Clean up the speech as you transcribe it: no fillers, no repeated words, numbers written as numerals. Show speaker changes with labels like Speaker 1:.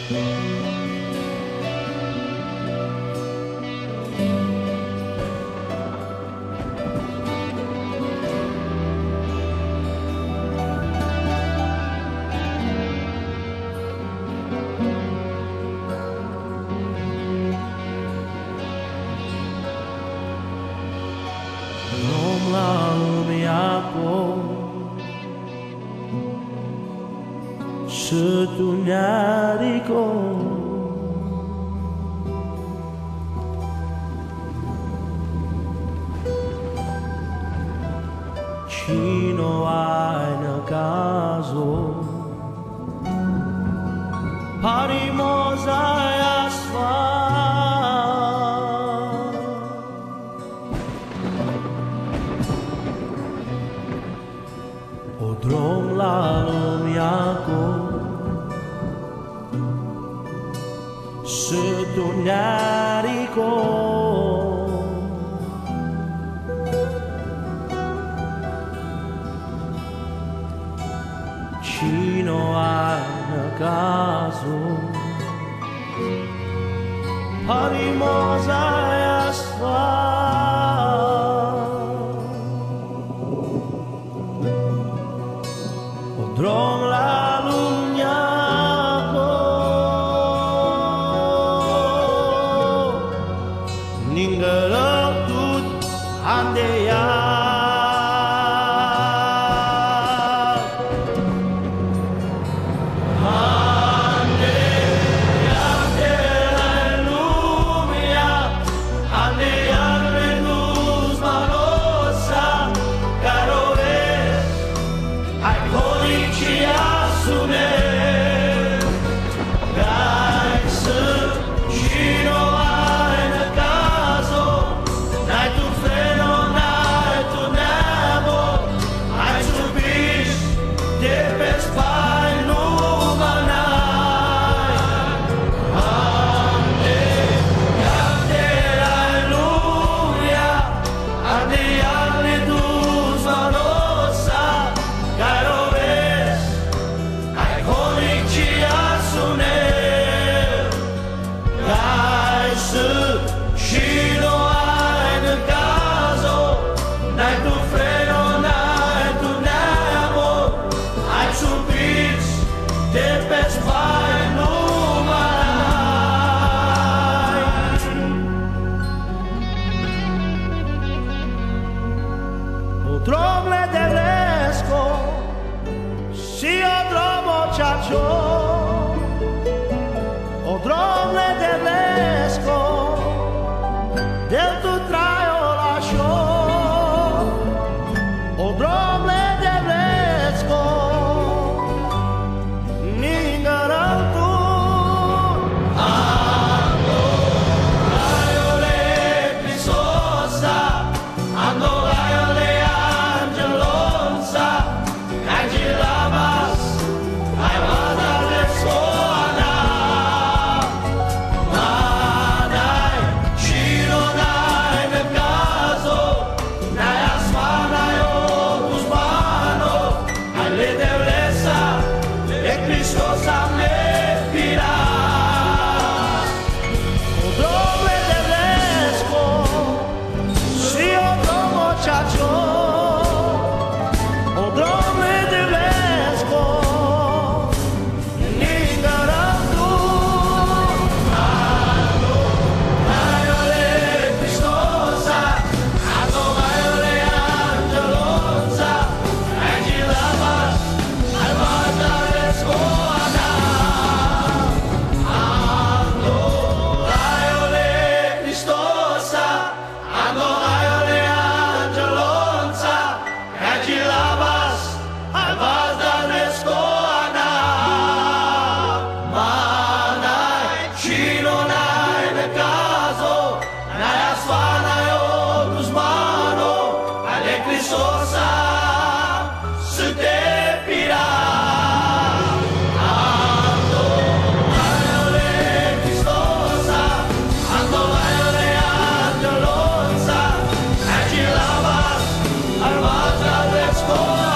Speaker 1: Drum la lumea și tu ne-arico Cino ai na caso Parimosa e asfalt O drum la lumea și tu ne-arico Cino ai na caso Parimosa e asfalt O drum la lumea Ninguém tudo andeia Dromle de lesco, si o dromo chacho, o dromle de lesco, del tu traio lascio, o dromle de lesco, ningaran tu, ando raiole pisosa, ando raiole Let's go!